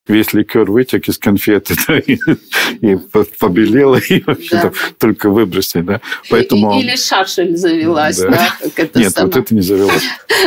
Весь ликер вытек из конфеты, да, и побелела, и вообще только выбросить, да. Поэтому... Или шашель завелась, да. Как это Нет, вот это не завелось.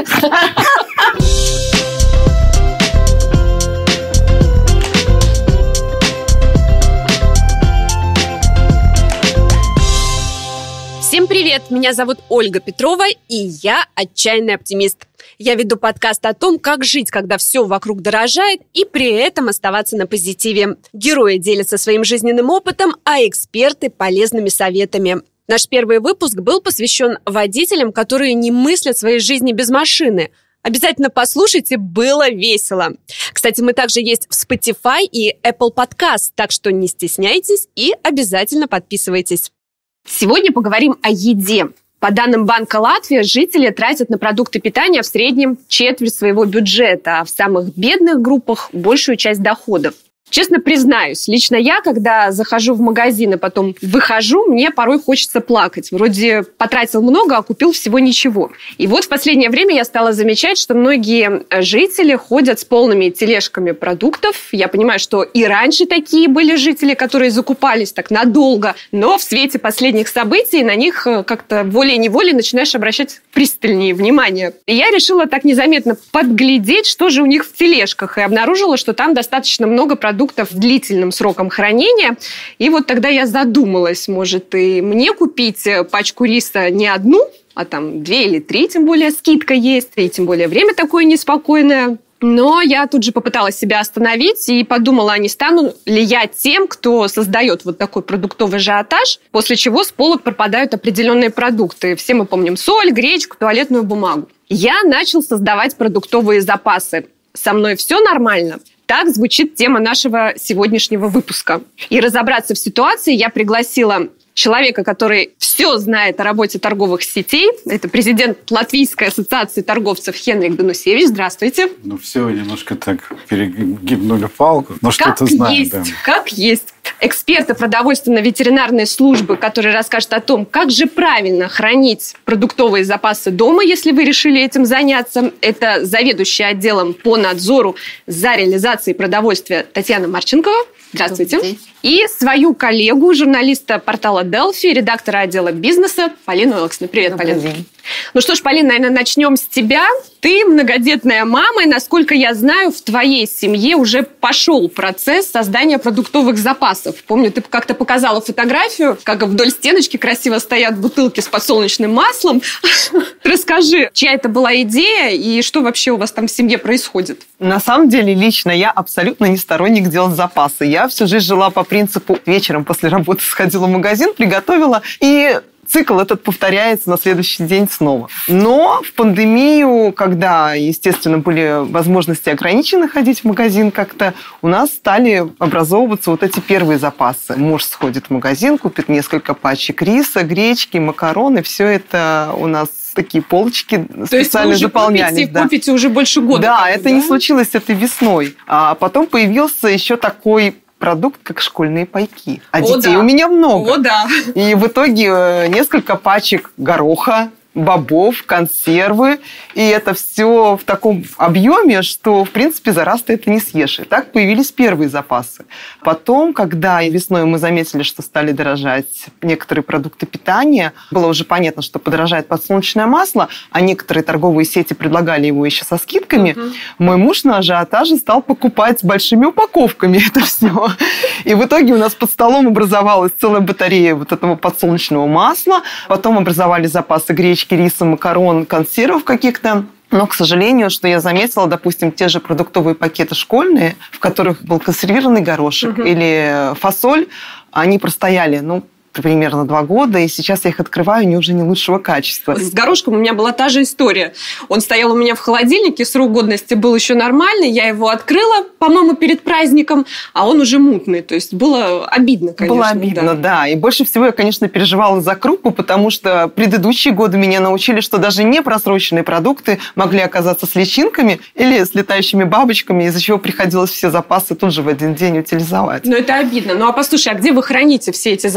Всем привет! Меня зовут Ольга Петрова, и я отчаянный оптимист. Я веду подкаст о том, как жить, когда все вокруг дорожает, и при этом оставаться на позитиве. Герои делятся своим жизненным опытом, а эксперты – полезными советами. Наш первый выпуск был посвящен водителям, которые не мыслят своей жизни без машины. Обязательно послушайте, было весело. Кстати, мы также есть в Spotify и Apple Podcast, так что не стесняйтесь и обязательно подписывайтесь. Сегодня поговорим о еде. По данным Банка Латвии, жители тратят на продукты питания в среднем четверть своего бюджета, а в самых бедных группах – большую часть доходов. Честно признаюсь, лично я, когда захожу в магазин и потом выхожу, мне порой хочется плакать. Вроде потратил много, а купил всего ничего. И вот в последнее время я стала замечать, что многие жители ходят с полными тележками продуктов. Я понимаю, что и раньше такие были жители, которые закупались так надолго, но в свете последних событий на них как-то волей-неволей начинаешь обращать пристальнее внимание. И я решила так незаметно подглядеть, что же у них в тележках, и обнаружила, что там достаточно много продуктов с длительным сроком хранения. И вот тогда я задумалась, может, и мне купить пачку риса не одну, а там 2 или 3, тем более скидка есть, и тем более время такое неспокойное. Но я тут же попыталась себя остановить и подумала, а не стану ли я тем, кто создает вот такой продуктовый ажиотаж, после чего с полок пропадают определенные продукты. Все мы помним соль, гречку, туалетную бумагу. Я начал создавать продуктовые запасы. Со мной все нормально? Так звучит тема нашего сегодняшнего выпуска. И разобраться в ситуации я пригласила человека, который все знает о работе торговых сетей. Это президент Латвийской ассоциации торговцев Хенрик Данусевич. Здравствуйте. Ну, все немножко так перегибнули палку, но что-то знаем. Да. Как есть. Эксперта продовольственно-ветеринарной службы, который расскажет о том, как же правильно хранить продуктовые запасы дома, если вы решили этим заняться. Это заведующая отделом по надзору за реализацией продовольствия Татьяна Марченкова. Здравствуйте. И свою коллегу, журналиста портала Delphi, редактора отдела бизнеса Полину Элксну. Привет, Полина. Ну что ж, Полина, наверное, начнем с тебя. Ты многодетная мама, и, насколько я знаю, в твоей семье уже пошел процесс создания продуктовых запасов. Помню, ты как-то показала фотографию, как вдоль стеночки красиво стоят бутылки с подсолнечным маслом. Расскажи, чья это была идея и что вообще у вас там в семье происходит? На самом деле, лично я абсолютно не сторонник делать запасы. Я всю жизнь жила по принципу вечером после работы сходила в магазин, приготовила, и цикл этот повторяется на следующий день снова. Но в пандемию, когда, естественно, были возможности ограничены ходить в магазин как-то, у нас стали образовываться вот эти первые запасы. Муж сходит в магазин, купит несколько пачек риса, гречки, макароны. Все это у нас такие полочки специально заполнялись. Купите уже больше года. Да, это не случилось этой весной. А потом появился еще такой продукт, как школьные пайки. А детей у меня много. О, да. И в итоге несколько пачек гороха, бобов, консервы. И это все в таком объеме, что, в принципе, за раз ты это не съешь. И так появились первые запасы. Потом, когда весной мы заметили, что стали дорожать некоторые продукты питания, было уже понятно, что подорожает подсолнечное масло, а некоторые торговые сети предлагали его еще со скидками. Мой муж на ажиотаже стал покупать с большими упаковками это все. И в итоге у нас под столом образовалась целая батарея вот этого подсолнечного масла. Потом образовались запасы гречки, риса, макарон, консервов каких-то. Но, к сожалению, что я заметила, допустим, те же продуктовые пакеты школьные, в которых был консервированный горошек или фасоль, они простояли, примерно 2 года, и сейчас я их открываю, они уже не лучшего качества. С горошком у меня была та же история. Он стоял у меня в холодильнике, срок годности был еще нормальный, я его открыла, по-моему, перед праздником, а он уже мутный. То есть было обидно, конечно. Было обидно, да. И больше всего я, конечно, переживала за крупу, потому что предыдущие годы меня научили, что даже непросроченные продукты могли оказаться с личинками или с летающими бабочками, из-за чего приходилось все запасы тут же в один день утилизовать. Но это обидно. Ну, а послушай, а где вы храните все эти запасы? То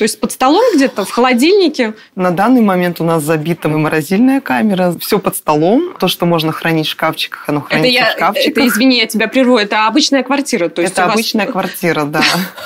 есть под столом где-то, в холодильнике? На данный момент у нас забита морозильная камера. Все под столом. То, что можно хранить в шкафчиках, оно хранится в шкафчиках. Это, извини, я тебя прерву, это обычная квартира? То есть это обычная квартира, да.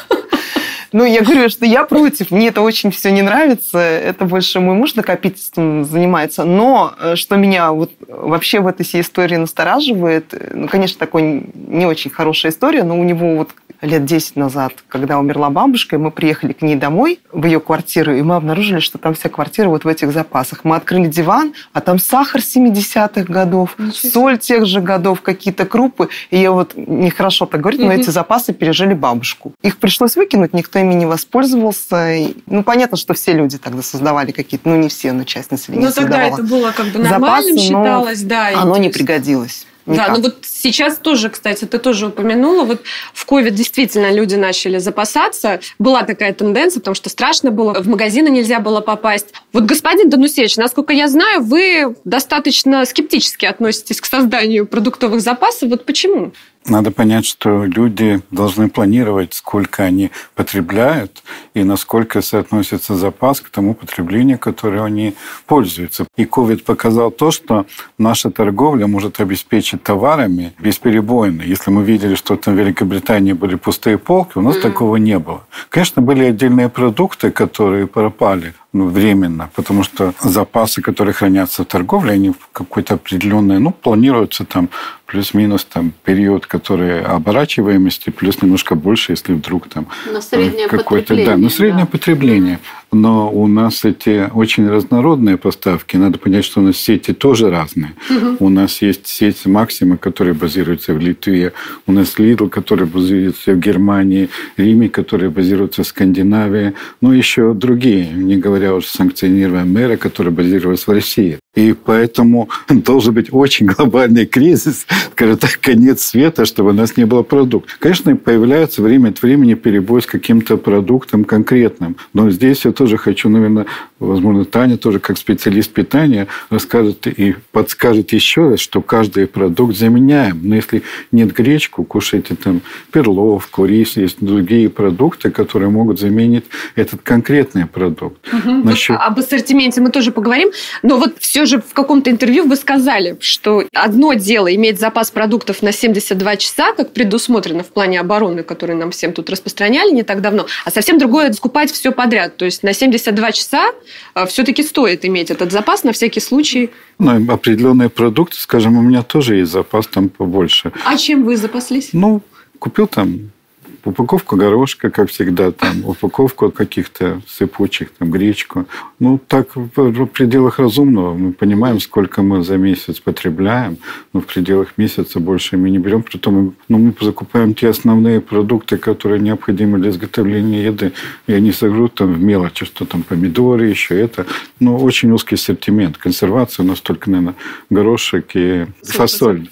Ну, я говорю, что я против. Мне это очень все не нравится. Это больше мой муж накопительством занимается. Но что меня вот вообще в этой всей истории настораживает, ну, конечно, такой не очень хорошая история, но у него вот лет 10 назад, когда умерла бабушка, и мы приехали к ней домой, в ее квартиру, и мы обнаружили, что там вся квартира вот в этих запасах. Мы открыли диван, а там сахар 70-х годов, соль тех же годов, какие-то крупы. И я вот нехорошо так говорить, но эти запасы пережили бабушку. Их пришлось выкинуть, никто ими не воспользовался. Ну, понятно, что все люди тогда создавали какие-то, ну, не все, но часть населения создавала. Ну, тогда это было как бы нормальным запасы, считалось, да. Оно не пригодилось. Никак. Да, ну вот сейчас тоже, кстати, ты тоже упомянула, вот в COVID действительно люди начали запасаться. Была такая тенденция, потому что страшно было, в магазины нельзя было попасть. Вот, господин Данусевич, насколько я знаю, вы достаточно скептически относитесь к созданию продуктовых запасов. Вот почему? Надо понять, что люди должны планировать, сколько они потребляют и насколько соотносится запас к тому потреблению, которым они пользуются. И COVID показал то, что наша торговля может обеспечить товарами бесперебойно. Если мы видели, что там в Великобритании были пустые полки, у нас такого не было. Конечно, были отдельные продукты, которые пропали временно, потому что запасы, которые хранятся в торговле, они в какой-то определенный, планируются там плюс-минус там период, который оборачиваемости, плюс немножко больше, если вдруг там на среднее какое-то... потребление. Да, на среднее потребление. Но у нас эти очень разнородные поставки. Надо понять, что у нас сети тоже разные. У нас есть сеть Максима, которая базируется в Литве. У нас Lidl, который базируется в Германии. Рими, который базируется в Скандинавии. Ну, еще другие, не говоря уже о санкционированном мэра, который базируется в России. И поэтому должен быть очень глобальный кризис, скажем так, конец света, чтобы у нас не было продуктов. Конечно, появляется время от времени перебой с каким-то продуктом конкретным. Но здесь я тоже хочу, наверное, возможно, Таня тоже как специалист питания расскажет и подскажет еще раз, что каждый продукт заменяем. Но если нет гречку, кушайте там перловку, рис, есть другие продукты, которые могут заменить этот конкретный продукт. Об ассортименте мы тоже поговорим. Но вот все же в каком-то интервью вы сказали, что одно дело иметь запас продуктов на 72 часа, как предусмотрено в плане обороны, который нам всем тут распространяли не так давно, а совсем другое скупать все подряд. То есть на 72 часа все-таки стоит иметь этот запас на всякий случай. Ну, определенные продукты, скажем, у меня тоже есть запас там побольше. А чем вы запаслись? Ну, купил там упаковку горошка, как всегда, там, упаковку каких-то сыпучих, там, гречку. Ну, так в пределах разумного. Мы понимаем, сколько мы за месяц потребляем, но в пределах месяца больше мы не берем. Притом мы закупаем те основные продукты, которые необходимы для изготовления еды. И они согрут там в мелочи, что там помидоры, еще это. Но очень узкий ассортимент. Консервация у нас только, наверное, горошек и фасоль.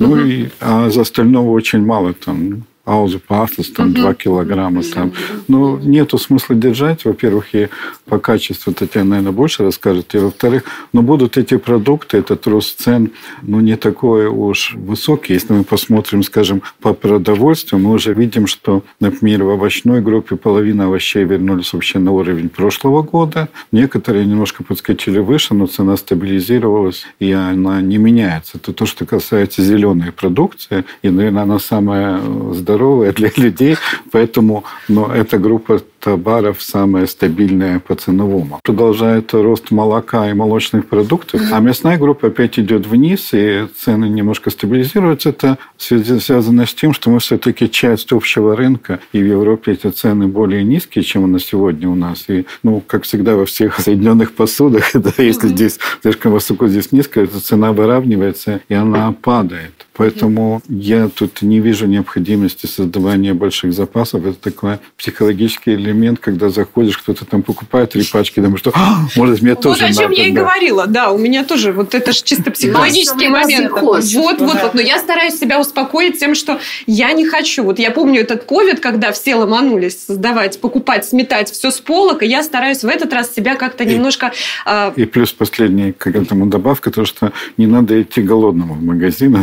А за остального очень мало там. Аузу пастас, там 2 килограмма. Там. Но нету смысла держать. Во-первых, и по качеству Татьяна, наверное, больше расскажет. И во-вторых, будут эти продукты, этот рост цен, не такой уж высокий. Если мы посмотрим, скажем, по продовольствию, мы уже видим, что, например, в овощной группе половина овощей вернулись вообще на уровень прошлого года. Некоторые немножко подскочили выше, но цена стабилизировалась, и она не меняется. Это то, что касается зеленой продукции. И, наверное, она самая здоровая для людей, поэтому эта группа товаров самая стабильная по ценовому. Продолжает рост молока и молочных продуктов, а мясная группа опять идет вниз, и цены немножко стабилизируются. Это связано с тем, что мы все-таки часть общего рынка, и в Европе эти цены более низкие, чем на сегодня у нас. И, как всегда во всех соединенных посудах, если здесь слишком высоко, здесь низко, эта цена выравнивается, и она падает. Поэтому я тут не вижу необходимости создавания больших запасов. Это такой психологический элемент, когда заходишь, кто-то там покупает 3 пачки, думаешь, что может, мне тоже надо. Вот о чем я и говорила. Да, у меня тоже вот это же чисто психологический момент. Вот. Но я стараюсь себя успокоить тем, что я не хочу. Вот я помню этот ковид, когда все ломанулись покупать, сметать все с полок, и я стараюсь в этот раз себя как-то немножко... И плюс последняя какая-то добавка, то, что не надо идти голодному в магазин, а надо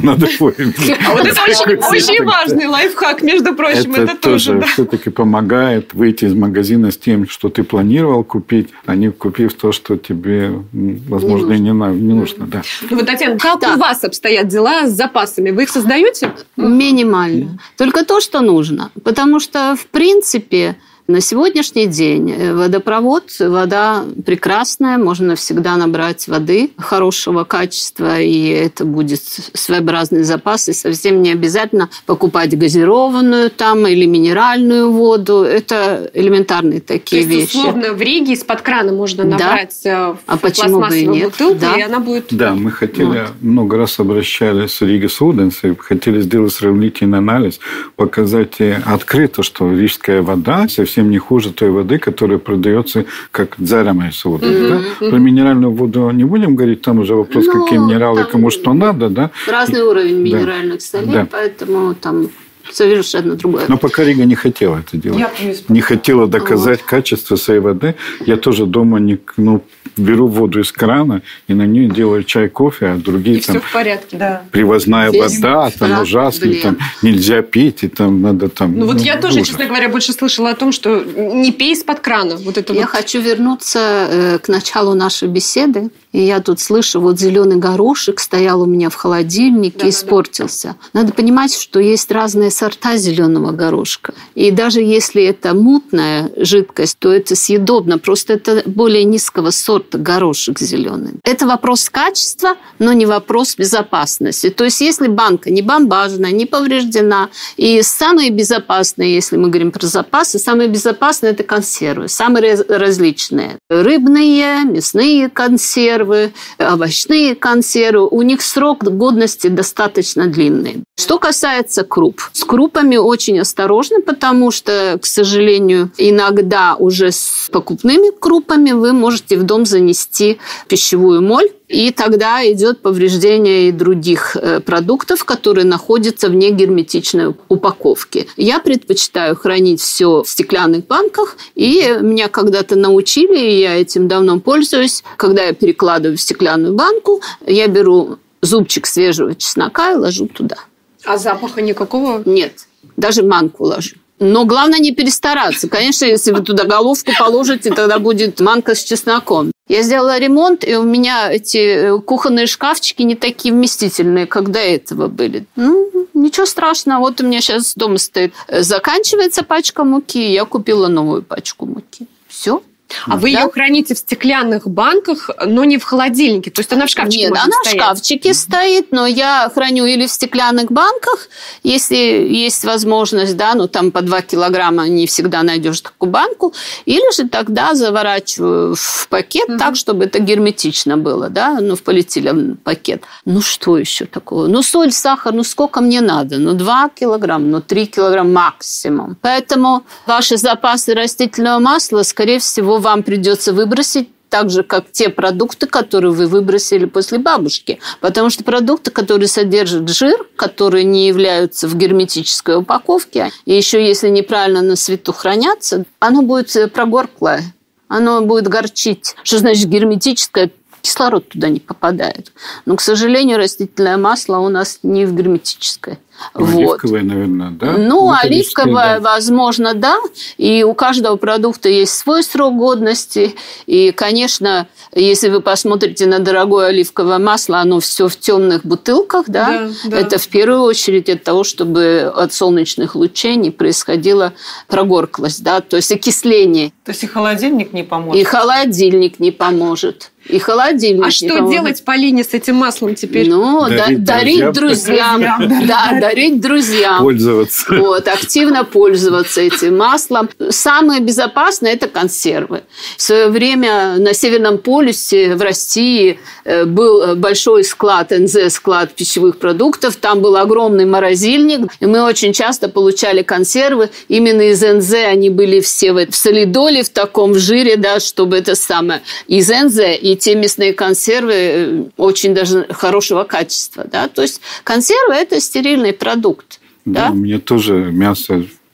условиями. Вот это очень важный лайфхак, между прочим. Это тоже все-таки помогает выйти из магазина с тем, что ты планировал купить, а не купив то, что тебе, возможно, и не нужно. Да. Ну вот, Татьяна, как у вас обстоят дела с запасами? Вы их создаете? Минимально. Только то, что нужно. Потому что, в принципе, на сегодняшний день водопровод, вода прекрасная, можно всегда набрать воды хорошего качества, и это будет своеобразный запас, и совсем не обязательно покупать газированную там или минеральную воду. Это элементарные такие вещи. То есть, условно, в Риге из-под крана можно набрать в пластмассовую бутылку, и она будет... Да, мы хотели, много раз обращались в Рига Суденс, и хотели сделать сравнительный анализ, показать открыто, что рижская вода совсем не хуже той воды, которая продается как дзерамая сода. Да? Про минеральную воду не будем говорить, там уже вопрос, какие минералы, кому что надо. Да? Разный уровень минеральных солей, поэтому там совершенно другое. Но пока Рига не хотела это делать. Не хотела доказать качество своей воды. Я тоже дома беру воду из крана и на нее делаю чай, кофе, а другие и там... все в порядке. Да. Привозная вода, там ужасно, там нельзя пить, и там надо там... Я тоже, честно говоря, больше слышала о том, что не пей из-под крана. Я хочу вернуться к началу нашей беседы. И я тут слышу, зеленый горошек стоял у меня в холодильнике, испортился. Надо понимать, что есть разные сорта зеленого горошка. И даже если это мутная жидкость, то это съедобно. Просто это более низкого сорта горошек зеленый. Это вопрос качества, но не вопрос безопасности. То есть, если банка не бомбажная, не повреждена, и самые безопасные, если мы говорим про запасы, самые безопасные – это консервы, самые различные. Рыбные, мясные консервы, овощные консервы. У них срок годности достаточно длинный. Что касается круп. С крупами очень осторожно, потому что, к сожалению, иногда уже с покупными крупами вы можете в дом занести пищевую моль, и тогда идет повреждение и других продуктов, которые находятся в негерметичной упаковке. Я предпочитаю хранить все в стеклянных банках, и меня когда-то научили, и я этим давно пользуюсь. Когда я перекладываю в стеклянную банку, я беру зубчик свежего чеснока и ложу туда. А запаха никакого? Нет, даже манку ложу. Но главное не перестараться. Конечно, если вы туда головку положите, тогда будет манка с чесноком. Я сделала ремонт, и у меня эти кухонные шкафчики не такие вместительные, как до этого были. Ничего страшного. Вот у меня сейчас дома стоит. Заканчивается пачка муки, я купила новую пачку муки. Все. А вы ее храните в стеклянных банках, но не в холодильнике? То есть она в шкафчике может стоять? Нет, она в шкафчике стоит, но я храню или в стеклянных банках, если есть возможность, там по 2 килограмма не всегда найдешь такую банку, или же тогда заворачиваю в пакет так, чтобы это герметично было, в полиэтиленовый пакет. Что еще такого? Соль, сахар, сколько мне надо? 2 килограмма, 3 килограмма максимум. Поэтому ваши запасы растительного масла, скорее всего, вам придется выбросить так же, как те продукты, которые вы выбросили после бабушки. Потому что продукты, которые содержат жир, которые не являются в герметической упаковке, и еще если неправильно на свету хранятся, оно будет прогорклое, оно будет горчить. Что значит герметическое? Кислород туда не попадает. Но, к сожалению, растительное масло у нас не в герметическое. Оливковое, наверное, да? Оливковое, возможно, да. И у каждого продукта есть свой срок годности. И, конечно, если вы посмотрите на дорогое оливковое масло, оно все в темных бутылках, да? Это в первую очередь от того, чтобы от солнечных лучей не происходила прогорклость, то есть окисление. То есть и холодильник не поможет? И холодильник не поможет. И холодильник. А что делать, Полине, с этим маслом теперь? Дарить друзьям. Дарить друзьям. Пользоваться. Активно пользоваться этим маслом. Самое безопасное – это консервы. В свое время на Северном полюсе в России был большой склад, НЗ, склад пищевых продуктов. Там был огромный морозильник. И мы очень часто получали консервы. Именно из НЗ они были все в солидоле, в таком жире, чтобы это самое. Из НЗ и те мясные консервы очень даже хорошего качества. То есть консервы – это стерильный продукт. Да, у меня тоже мясо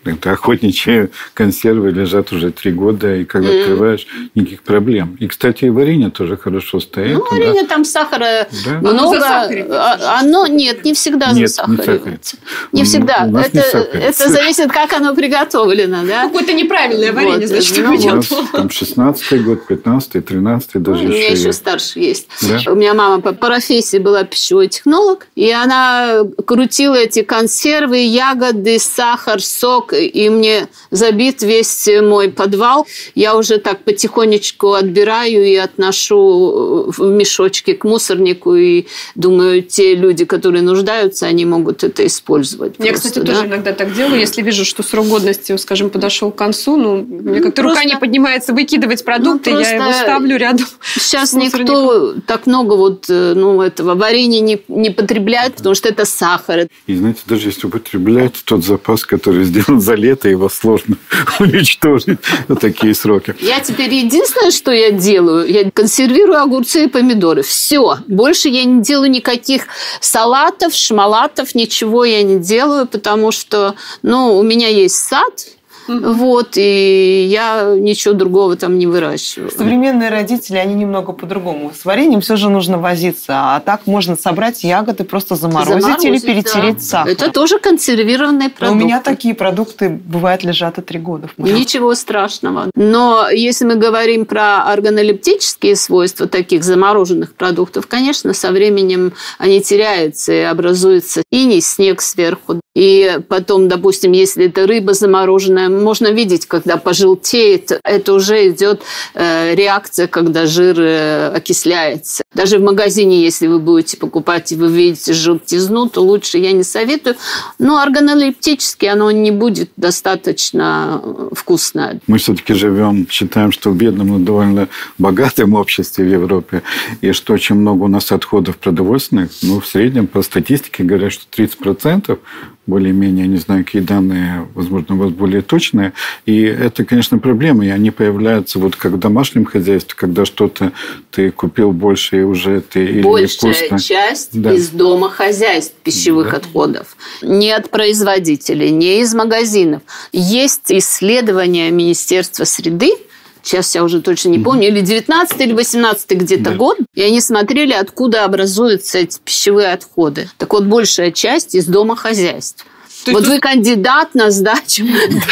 Это охотничьи консервы лежат уже 3 года, и когда открываешь, никаких проблем. И, кстати, и варенье тоже хорошо стоит. Ну, варенье там сахара много. Оно нет, не всегда засахаривается. Не всегда. Это зависит, как оно приготовлено. Да? Какое-то неправильное варенье, значит, у меня. Там 16-й год, 15-й, 13-й даже еще. У меня еще старше есть. У меня мама по профессии была пищевой технолог, и она крутила эти консервы, ягоды, сахар, сок, и мне забит весь мой подвал. Я уже так потихонечку отбираю и отношу в мешочки к мусорнику, и думаю, те люди, которые нуждаются, они могут это использовать. Я, кстати, тоже иногда так делаю. Если вижу, что срок годности, скажем, подошел к концу, мне как-то рука не поднимается выкидывать продукты, я его ставлю рядом. Сейчас никто так много этого варенья не потребляет, потому что это сахар. И знаете, даже если употреблять тот запас, который сделан за лето, его сложно уничтожить на такие сроки. Я теперь единственное, что я делаю, я консервирую огурцы и помидоры. Все. Больше я не делаю никаких салатов, шмалатов, ничего я не делаю, потому что, у меня есть сад. И я ничего другого там не выращиваю. Современные родители, они немного по-другому. С вареньем все же нужно возиться, а так можно собрать ягоды, просто заморозить или перетереть сахар. Это тоже консервированные продукты. Но у меня такие продукты, бывает, лежат и 3 года. Ничего страшного. Но если мы говорим про органолептические свойства таких замороженных продуктов, конечно, со временем они теряются, и образуется иней, снег сверху. И потом, допустим, если это рыба замороженная, можно видеть, когда пожелтеет, это уже идет реакция, когда жир окисляется. Даже в магазине, если вы будете покупать и вы видите желтизну, то лучше я не советую. Но органолептически оно не будет достаточно вкусное. Мы все-таки считаем, что в бедном, но довольно богатом обществе в Европе, и что очень много у нас отходов продовольственных. В среднем по статистике говорят, что 30% более-менее, не знаю, какие данные, возможно, у вас более точные. И это, конечно, проблема. И они появляются как в домашнем хозяйстве, когда что-то ты купил больше, и уже ты или большая часть из домохозяйств пищевых отходов. Не от производителей, не из магазинов. Есть исследования Министерства среды, сейчас я уже точно не помню, или 19-й, или 18-й где-то год, и они смотрели, откуда образуются эти пищевые отходы. Так вот, большая часть из домохозяйств. Вы кандидат на сдачу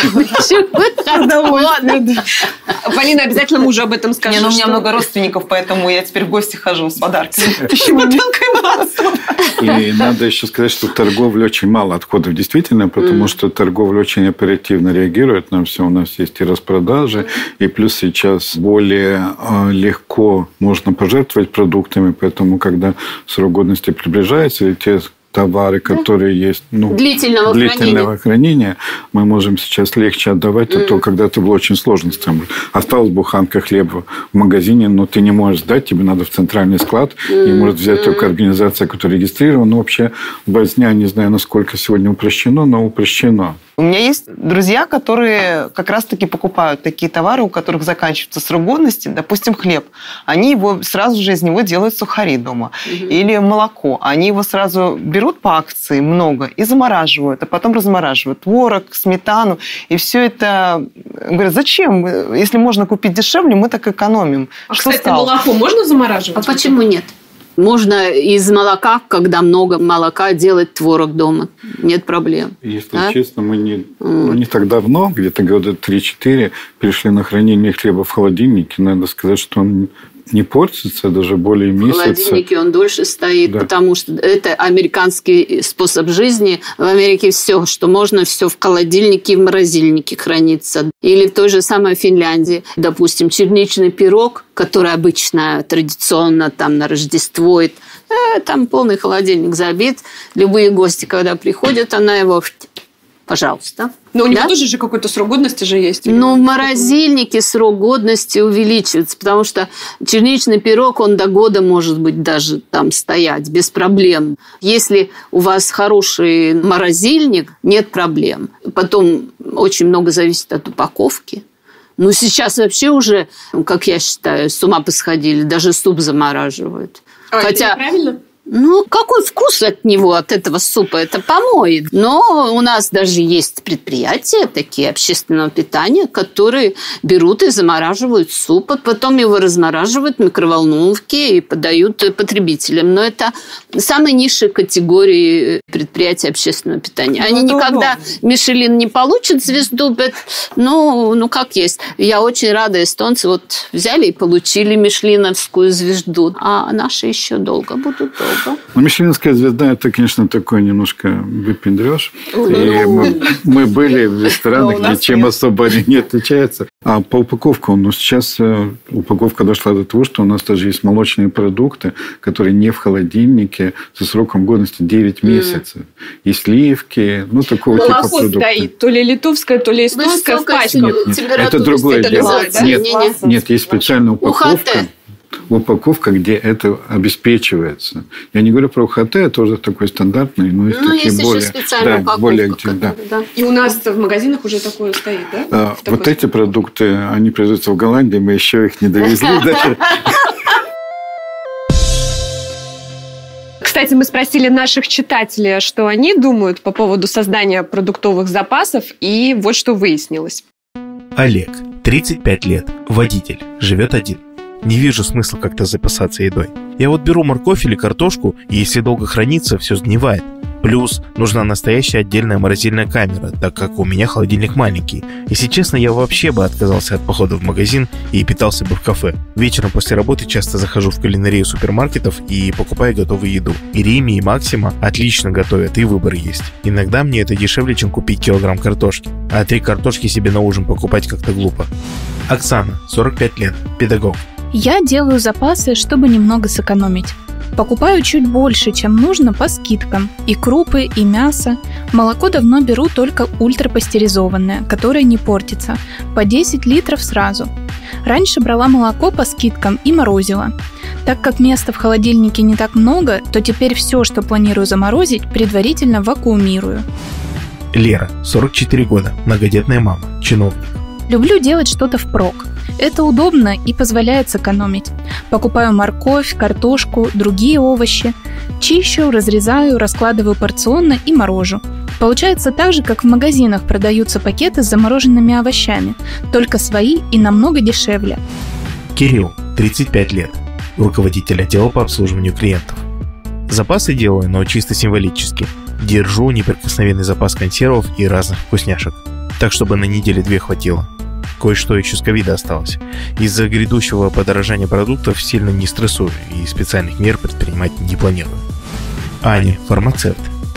пищевых отходов. Полина, обязательно мужу об этом скажи. У меня много родственников, поэтому я теперь в гости хожу с подарками. Пищевой бутылкой молодцом. И надо еще сказать, что в торговле очень мало отходов, действительно, потому что торговля очень оперативно реагирует на все. У нас есть и распродажи, и плюс сейчас более легко можно пожертвовать продуктами, поэтому, когда срок годности приближается, или те товары, которые есть длительного хранения, мы можем сейчас легче отдавать, а то когда-то было очень сложно. Осталась буханка хлеба в магазине, но ты не можешь сдать, тебе надо в центральный склад, и может взять только организация, которая регистрирована. Вообще, возня, не знаю, насколько сегодня упрощено, но упрощено. У меня есть друзья, которые как раз-таки покупают такие товары, у которых заканчивается срок годности, допустим, хлеб. Они сразу же из него делают сухари дома. Или молоко. Они его сразу берут по акции много и замораживают, а потом размораживают. Творог, сметану. И все это... Говорят, зачем? Если можно купить дешевле, мы так экономим. Кстати, молоко можно замораживать? А почему нет? Можно из молока, когда много молока, делать творог дома. Нет проблем. Если честно, мы не так давно, где-то года 3-4, перешли на хранение хлеба в холодильнике. Надо сказать, что он не портится даже более месяца. В холодильнике он дольше стоит, потому что это американский способ жизни. В Америке все, что можно, все в холодильнике и в морозильнике хранится. Или в той же самой Финляндии, допустим, черничный пирог, который обычно традиционно там на Рождество, там полный холодильник забит. Любые гости, когда приходят, она его... Пожалуйста. Но у него тоже же какой-то срок годности же есть. В морозильнике срок годности увеличивается, потому что черничный пирог, он до года может быть даже там стоять без проблем. Если у вас хороший морозильник, нет проблем. Потом очень много зависит от упаковки. Сейчас вообще уже, как я считаю, с ума посходили. Даже суп замораживают. Это неправильно? Ну, какой вкус от него, от этого супа? Это помои. Но у нас даже есть предприятия такие общественного питания, которые берут и замораживают суп, а потом его размораживают в микроволновке и подают потребителям. Но это самые низшие категории предприятий общественного питания. Они никогда Мишелин не получат звезду, ну, как есть. Я очень рада, эстонцы вот взяли и получили мишленовскую звезду, а наши еще долго будут. Ну, мишленовская звезда – это, конечно, такой немножко выпендрёж. И мы были в ресторанах, ничем особо они не отличаются. А по упаковке, сейчас упаковка дошла до того, что у нас даже есть молочные продукты, которые не в холодильнике, со сроком годности 9 месяцев. И сливки, такого типа продуктов. Молоко стоит, то ли литовское, то ли эстонское в пачках. Нет, это другое дело. Нет, есть специальная упаковка. Упаковка, где это обеспечивается. Я не говорю про УХТ, это уже такой стандартный, но есть такие есть более... еще специальная упаковка. Да. И у нас в магазинах уже такое стоит, да? Вот эти продукты, они производятся в Голландии, мы еще их не довезли. Кстати, мы спросили наших читателей, что они думают по поводу создания продуктовых запасов, и вот что выяснилось. Олег, 35 лет, водитель, живет один. Не вижу смысла как-то запасаться едой. Я вот беру морковь или картошку, и если долго хранится, все сгнивает. Плюс нужна настоящая отдельная морозильная камера, так как у меня холодильник маленький. Если честно, я вообще бы отказался от похода в магазин и питался бы в кафе. Вечером после работы часто захожу в кулинарию супермаркетов и покупаю готовую еду. И Риме, и Максима отлично готовят, и выбор есть. Иногда мне это дешевле, чем купить килограмм картошки. А 3 картошки себе на ужин покупать как-то глупо. Оксана, 45 лет, педагог. Я делаю запасы, чтобы немного сэкономить. Покупаю чуть больше, чем нужно, по скидкам. И крупы, и мясо. Молоко давно беру только ультрапастеризованное, которое не портится. По 10 литров сразу. Раньше брала молоко по скидкам и морозила. Так как места в холодильнике не так много, то теперь все, что планирую заморозить, предварительно вакуумирую. Лера, 44 года, многодетная мама, чиновник. Люблю делать что-то впрок. Это удобно и позволяет сэкономить. Покупаю морковь, картошку, другие овощи. Чищу, разрезаю, раскладываю порционно и морожу. Получается так же, как в магазинах продаются пакеты с замороженными овощами, только свои и намного дешевле. Кирилл, 35 лет, руководитель отдела по обслуживанию клиентов. Запасы делаю, но чисто символически. Держу неприкосновенный запас консервов и разных вкусняшек. Так, чтобы на неделю-две хватило. Кое-что еще с ковида осталось. Из-за грядущего подорожания продуктов сильно не стрессую и специальных мер предпринимать не планирую. Аня, фармацевт,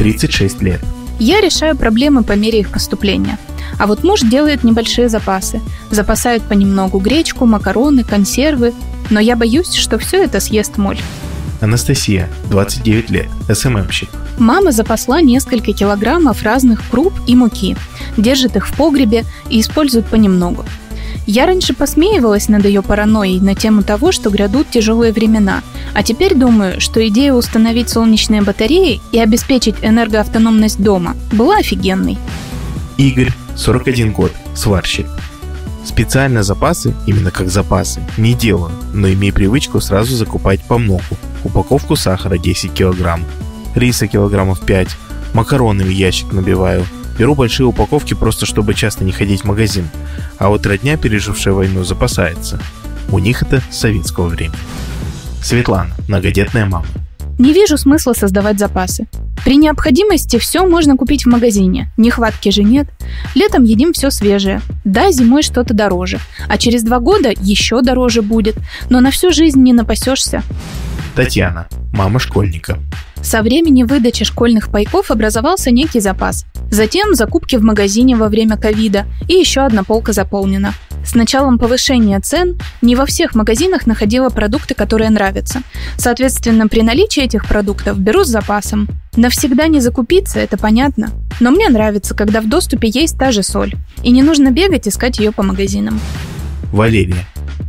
36 лет. Я решаю проблемы по мере их поступления. А вот муж делает небольшие запасы. Запасает понемногу гречку, макароны, консервы. Но я боюсь, что все это съест моль. Анастасия, 29 лет, СММщик. Мама запасла несколько килограммов разных круп и муки, держит их в погребе и использует понемногу. Я раньше посмеивалась над ее паранойей на тему того, что грядут тяжелые времена, а теперь думаю, что идея установить солнечные батареи и обеспечить энергоавтономность дома была офигенной. Игорь, 41 год, сварщик. Специально запасы, именно как запасы, не делаю, но имею привычку сразу закупать по многу. Упаковку сахара 10 килограмм, риса килограммов 5, макароны в ящик набиваю. Беру большие упаковки просто, чтобы часто не ходить в магазин. А вот родня, пережившая войну, запасается. У них это с советского времени. Светлана, многодетная мама. Не вижу смысла создавать запасы. При необходимости все можно купить в магазине. Нехватки же нет. Летом едим все свежее. Да, зимой что-то дороже. А через 2 года еще дороже будет. Но на всю жизнь не напасешься. Татьяна, мама школьника. Со времени выдачи школьных пайков образовался некий запас. Затем закупки в магазине во время ковида, и еще одна полка заполнена. С началом повышения цен не во всех магазинах находила продукты, которые нравятся. Соответственно, при наличии этих продуктов беру с запасом. Навсегда не закупиться, это понятно. Но мне нравится, когда в доступе есть та же соль. И не нужно бегать искать ее по магазинам. Валерия.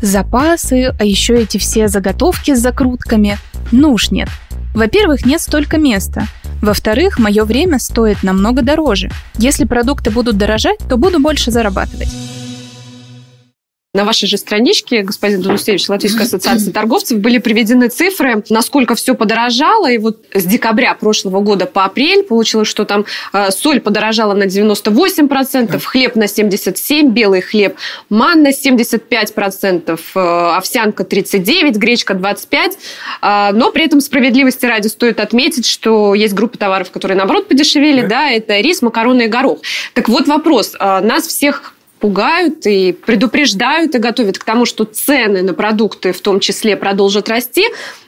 Запасы, а еще эти все заготовки с закрутками. Ну уж нет. Во-первых, нет столько места. Во-вторых, мое время стоит намного дороже. Если продукты будут дорожать, то буду больше зарабатывать. На вашей же страничке, господин Данусевич, Латвийской ассоциации торговцев, были приведены цифры, насколько все подорожало. И вот с декабря прошлого года по апрель получилось, что там соль подорожала на 98%, хлеб на 77%, белый хлеб, манна 75%, овсянка 39%, гречка 25%. Но при этом справедливости ради стоит отметить, что есть группа товаров, которые, наоборот, подешевели. Да, это рис, макароны и горох. Так вот вопрос. Нас всех пугают и предупреждают и готовят к тому, что цены на продукты в том числе продолжат расти.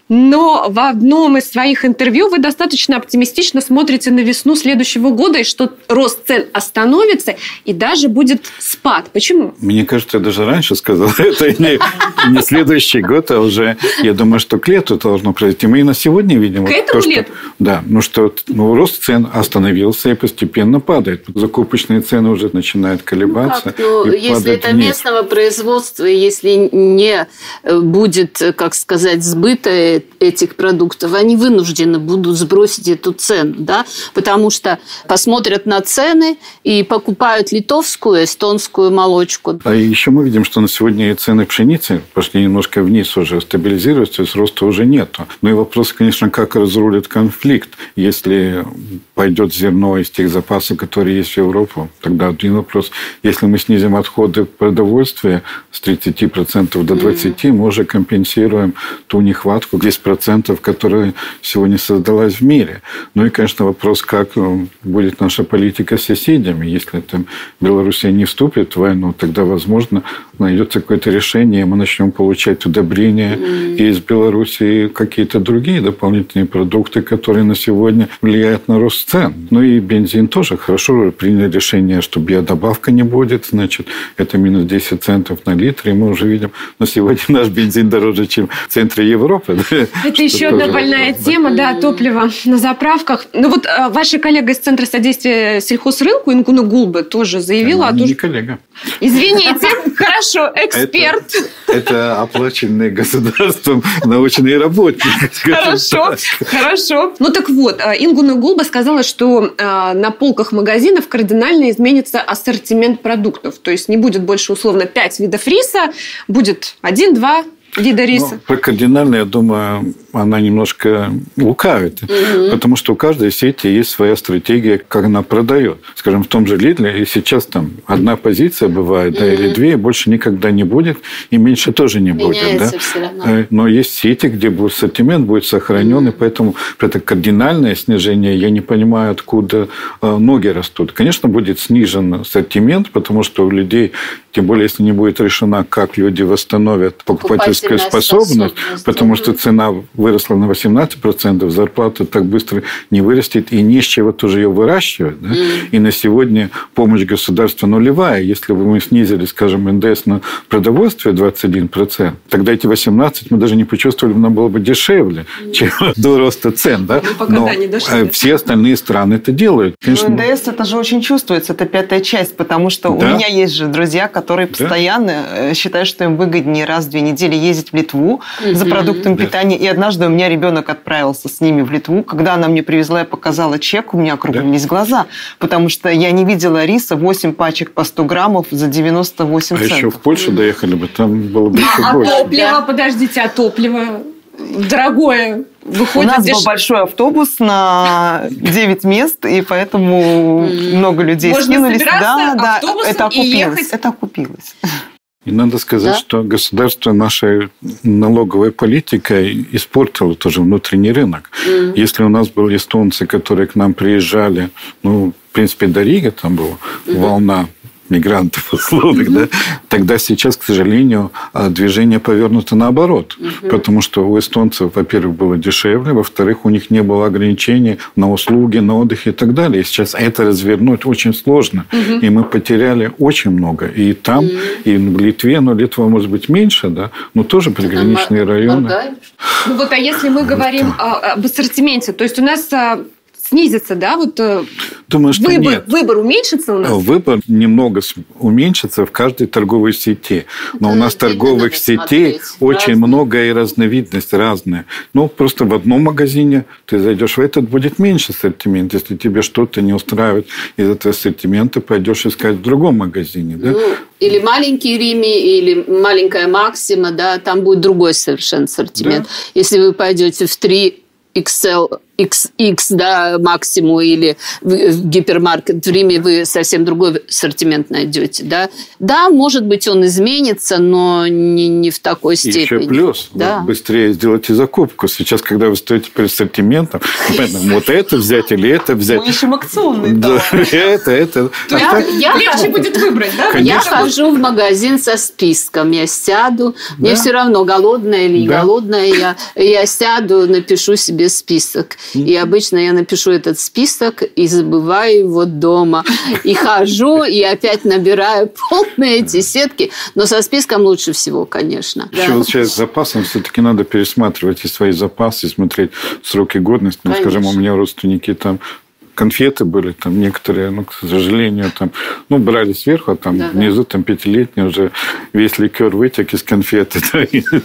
Но в одном из своих интервью вы достаточно оптимистично смотрите на весну следующего года, и что рост цен остановится, и даже будет спад. Почему? Мне кажется, я даже раньше сказал, это не следующий год, а уже, я думаю, что к лету должно произойти. Мы и на сегодня видим... К этому лету? Да, рост цен остановился и постепенно падает. Закупочные цены уже начинают колебаться. Если это местного производства, если не будет, как сказать, сбыта этих продуктов, они вынуждены будут сбросить эту цену, да, потому что посмотрят на цены и покупают литовскую, эстонскую молочку. А еще мы видим, что на сегодня и цены пшеницы пошли немножко вниз уже, стабилизируются, то есть роста уже нету. Ну и вопрос, конечно, как разрулит конфликт. Если пойдет зерно из тех запасов, которые есть в Европу, тогда один вопрос. Если мы снизим отходы продовольствия с 30% до 20%, мы уже компенсируем ту нехватку 10%, которая сегодня создалась в мире. Ну и, конечно, вопрос, как будет наша политика с соседями. Если там Белоруссия не вступит в войну, тогда, возможно, найдется какое-то решение, и мы начнем получать удобрения из Белоруссии, какие-то другие дополнительные продукты, которые на сегодня влияют на рост цен. Ну и бензин тоже. Хорошо приняли решение, что биодобавка не будет, значит, это минус 10 центов на литр, и мы уже видим, на сегодня наш бензин дороже, чем в центре Европы. Это еще одна больная тема, да, топливо на заправках. Ну вот ваша коллега из Центра содействия сельхозрынку Ингуна Гулбе тоже заявила... Не коллега. Извините, хорошо, эксперт. Это оплаченные государством научные работники. Хорошо. Ну так вот, Ингуна Гулбе сказала, что на полках магазинов кардинально изменится ассортимент продуктов. То есть не будет больше условно 5 видов риса, будет 1-2 вида риса. Про кардинально, я думаю, она немножко лукавит. Потому что у каждой сети есть своя стратегия, как она продает. Скажем, в том же Лидле, и сейчас там одна позиция бывает, да, или две, и больше никогда не будет, и меньше тоже не будет. Да? Но есть сети, где ассортимент будет сохранен, и поэтому это кардинальное снижение, я не понимаю, откуда ноги растут. Конечно, будет снижен ассортимент, потому что у людей, тем более, если не будет решена, как люди восстановят покупательскую способность, потому что цена выросла на 18%, зарплата так быстро не вырастет, и не с чего тоже ее выращивать. Да? И на сегодня помощь государства нулевая. Если бы мы снизили, скажем, НДС на продовольствие 21%, тогда эти 18% мы даже не почувствовали, нам было бы дешевле, чем до роста цен. Да? Но все остальные страны это делают. Конечно, НДС это же очень чувствуется, это 5-я часть, потому что у меня есть же друзья, которые постоянно считают, что им выгоднее раз в 2 недели ездить в Литву за продуктами питания. И однажды у меня ребенок отправился с ними в Литву. Когда она мне привезла и показала чек, у меня округлились глаза. Потому что я не видела риса 8 пачек по 100 граммов за 98 центов. А еще в Польшу доехали бы, там было бы еще больше. А топливо, подождите, а топливо дорогое выходит? У нас был большой автобус на 9 мест, и поэтому много людей скинулись. Да, это окупилось. Это окупилось. И надо сказать, что государство нашей налоговой политикой испортило тоже внутренний рынок. Если у нас были эстонцы, которые к нам приезжали, в принципе, до Риги там была волна мигрантов условных, да, тогда сейчас, к сожалению, движение повернуто наоборот. Потому что у эстонцев, во-первых, было дешевле, во-вторых, у них не было ограничений на услуги, на отдых и так далее. И сейчас это развернуть очень сложно. И мы потеряли очень много. И там, и в Литве, но Литва, может быть, меньше, да, но тоже приграничные районы. Ну вот, а если мы говорим об ассортименте, то есть у нас снизится, да, вот Думаю, что нет. Выбор уменьшится у нас? Выбор немного уменьшится в каждой торговой сети. Но у нас торговых сетей очень много и разновидность разная. Ну, просто в одном магазине ты зайдешь в этот, будет меньше ассортимент. Если тебе что-то не устраивает из этого ассортимента, пойдешь искать в другом магазине. Да? Или маленький Рими, или маленькая Максима, да, там будет другой совершенно ассортимент. Да. Если вы пойдете в 3XL, XX, да, Максиму или в гипермаркет в Риме, вы совсем другой ассортимент найдете, да. Да, может быть, он изменится, но не в такой степени. Еще плюс, да. Быстрее сделайте закупку. Сейчас, когда вы стоите перед ассортиментом, вот это взять или это взять. Мы ищем акционные товары. Это. Легче будет выбрать, да? Я хожу в магазин со списком, я сяду, мне все равно, голодная или не голодная, я сяду, напишу себе список. И обычно я напишу этот список и забываю его дома. И хожу, и опять набираю полные эти сетки. Но со списком лучше всего, конечно. Еще вот сейчас с запасом все-таки надо пересматривать и свои запасы, смотреть сроки годности. Ну, скажем, у меня родственники там конфеты были, там некоторые, к сожалению, там, брали сверху, а там внизу там 5-летний уже весь ликер вытек из конфеты, да,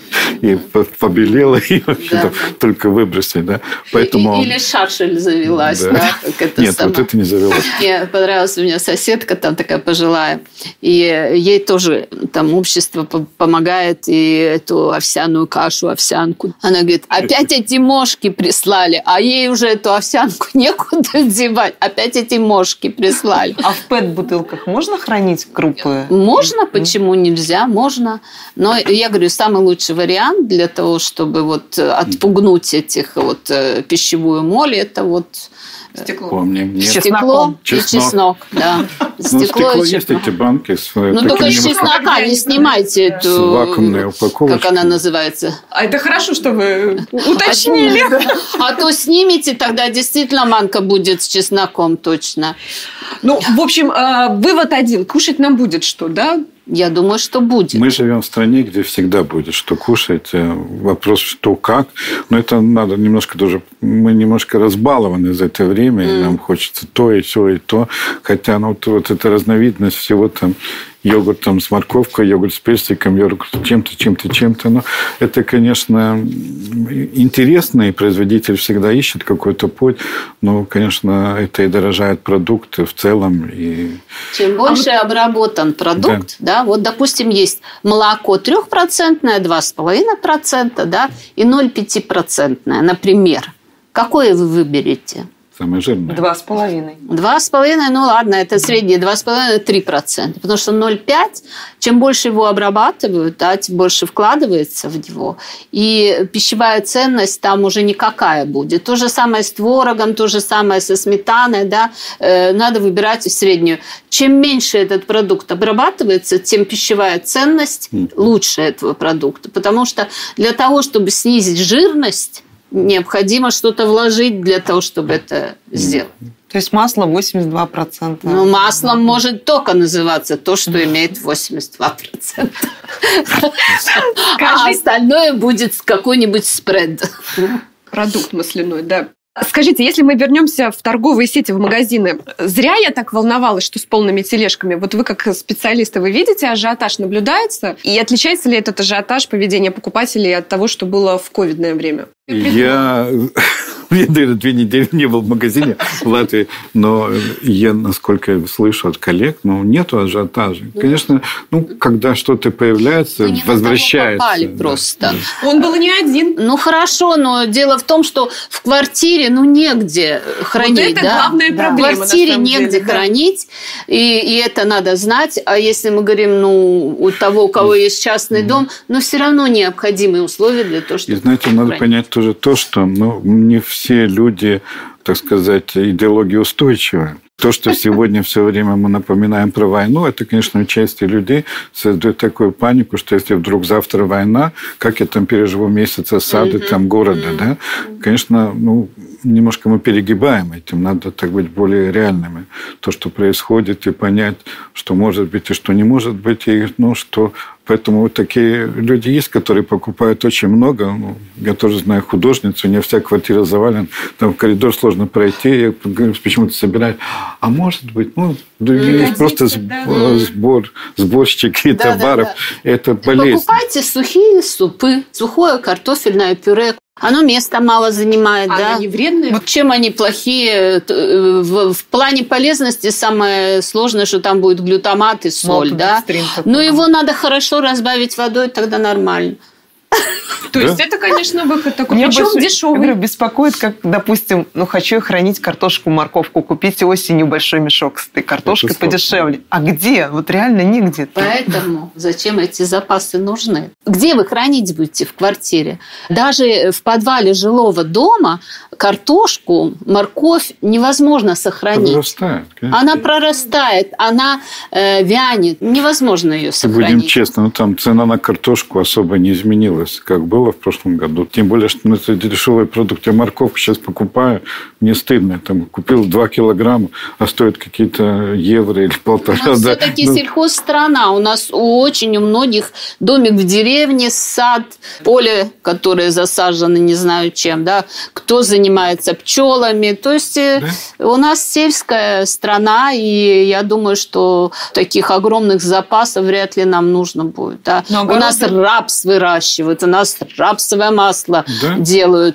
и побелело, и вообще там только выбросить, да. Поэтому... Или шашель завелась, да. Нет, вот это не завелось. Мне понравилась у меня соседка, там такая пожилая, и ей тоже там общество помогает, и эту овсяную кашу, овсянку. Она говорит, опять эти мошки прислали, а ей уже эту овсянку некуда девать. Опять эти мошки прислали. А в ПЭТ-бутылках можно хранить крупы? Можно, почему нельзя? Можно. Но я говорю, самый лучший вариант для того, чтобы отпугнуть этих пищевую моль, это стекло. Помним. Стекло и чеснок. Да. Стекло есть эти банки. Только из чеснока не снимайте эту... вакуумную упаковку. Как она называется? А это хорошо, что вы уточнили. А то снимете, тогда действительно манка будет с чесноком точно. В общем, вывод один. Кушать нам будет что, да? Я думаю, что будет. Мы живем в стране, где всегда будет что кушать. Вопрос, что как. Но это надо немножко тоже... Мы немножко разбалованы за это время. И нам хочется то, и все, и то. Хотя вот эта разновидность всего там... Йогурт там с морковкой, йогурт с персиком, йогурт с чем-то. Но это, конечно, интересно, и производитель всегда ищет какой-то путь. Но, конечно, это и дорожает продукты в целом. И... Чем больше обработан продукт, да, допустим, есть молоко 3%, 2,5%, да, и 0,5%, например. Какое вы выберете? Самое жирное. 2,5. 2,5, ладно, это среднее, 2,5-3%. Потому что 0,5, чем больше его обрабатывают, да, тем больше вкладывается в него. И пищевая ценность там уже никакая будет. То же самое с творогом, то же самое со сметаной, да, надо выбирать среднюю. Чем меньше этот продукт обрабатывается, тем пищевая ценность лучше этого продукта. Потому что для того, чтобы снизить жирность, необходимо что-то вложить для того, чтобы это сделать. То есть масло 82%. Маслом может только называться то, что имеет 82%. А остальное будет какой-нибудь спред. Продукт масляной, да. Скажите, если мы вернемся в торговые сети, в магазины, зря я так волновалась, что с полными тележками. Вы как специалисты, вы видите, ажиотаж наблюдается? И отличается ли этот ажиотаж поведения покупателей от того, что было в ковидное время? Я, наверное, 2 недели не был в магазине в Латвии, но я, насколько я слышу от коллег, нету ажиотажа. Конечно, когда что-то появляется, возвращается. Попали просто. Он был не один. Хорошо, но дело в том, что в квартире, негде хранить. Вот это главная проблема. В квартире негде хранить, и это надо знать. А если мы говорим, у того, у кого есть частный дом, но все равно необходимые условия для того, чтобы... И знаете, надо понять тоже то, что не все люди, так сказать, идеологиеустойчивы. То, что сегодня все время мы напоминаем про войну, это, конечно, у части людей создает такую панику, что если вдруг завтра война, как я там переживу месяц осады города, да? Конечно, немножко мы перегибаем этим. Надо так быть более реальными. То, что происходит, и понять, что может быть и что не может быть. И, что... Поэтому вот такие люди есть, которые покупают очень много. Я тоже знаю художницу, у нее вся квартира завалена. Там в коридор сложно пройти. Я почему-то собираю. А может быть, есть просто сборщики товаров. Это болезнь. Покупайте сухие супы, сухое картофельное пюре. Оно места мало занимает, да? Они не вредные? Вот чем они плохие? В плане полезности самое сложное, что там будет глютамат и соль, да? Но его надо хорошо разбавить водой, тогда нормально. То есть это, конечно, выход такой. Меня Причем дешевый. Я говорю, беспокоит, как, допустим, хочу я хранить картошку, морковку, купите осенью большой мешок с этой картошкой подешевле. А где? Вот реально нигде. Поэтому зачем эти запасы нужны? Где вы хранить будете в квартире? Даже в подвале жилого дома картошку, морковь невозможно сохранить. Прорастает, она прорастает, она вянет. Невозможно ее сохранить. Будем честны, там цена на картошку особо не изменилась, как было в прошлом году. Тем более, что это дешевый продукт. Я морковку сейчас покупаю, мне стыдно. Там купил 2 килограмма, а стоит какие-то евро или 1,5. У нас все-таки сельхозстрана. У нас очень у многих домик в деревне, сад, поле, которое засажено не знаю чем, да, кто занимается пчелами. То есть у нас сельская страна, и я думаю, что таких огромных запасов вряд ли нам нужно будет. Да. У нас рапс выращивают, у нас рапсовое масло делают,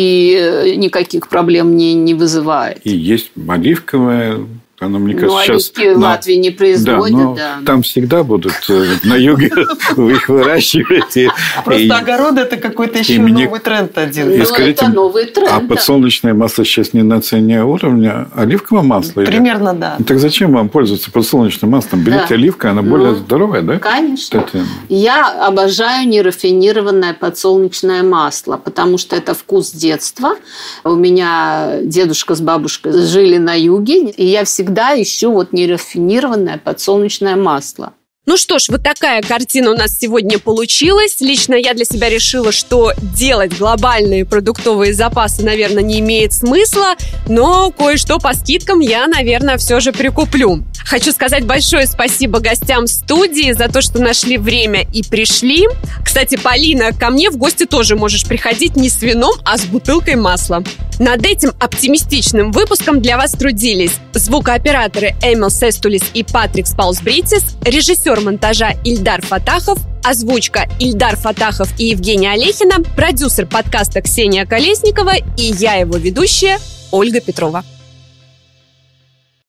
и никаких проблем не вызывает. И есть оливковое. Она, мне кажется, сейчас... оливки в Латвии не производят, там всегда будут на юге их выращивать. Просто огород – это какой-то еще новый тренд один. Это новый тренд. А подсолнечное масло сейчас не на цене уровня оливкового масла? Примерно, да. Так зачем вам пользоваться подсолнечным маслом? Берите оливку, она более здоровая, да? Конечно. Я обожаю нерафинированное подсолнечное масло, потому что это вкус детства. У меня дедушка с бабушкой жили на юге, и я всегда ищу нерафинированное подсолнечное масло. Ну что ж, вот такая картина у нас сегодня получилась. Лично я для себя решила, что делать глобальные продуктовые запасы, наверное, не имеет смысла, но кое-что по скидкам я, наверное, все же прикуплю. Хочу сказать большое спасибо гостям студии за то, что нашли время и пришли. Кстати, Полина, ко мне в гости тоже можешь приходить не с вином, а с бутылкой масла. Над этим оптимистичным выпуском для вас трудились звукооператоры Эмил Сестулис и Патрик Спаусбритис, режиссер монтажа Ильдар Фатахов, озвучка Ильдар Фатахов и Евгения Олехина, продюсер подкаста Ксения Колесникова и я, его ведущая, Ольга Петрова.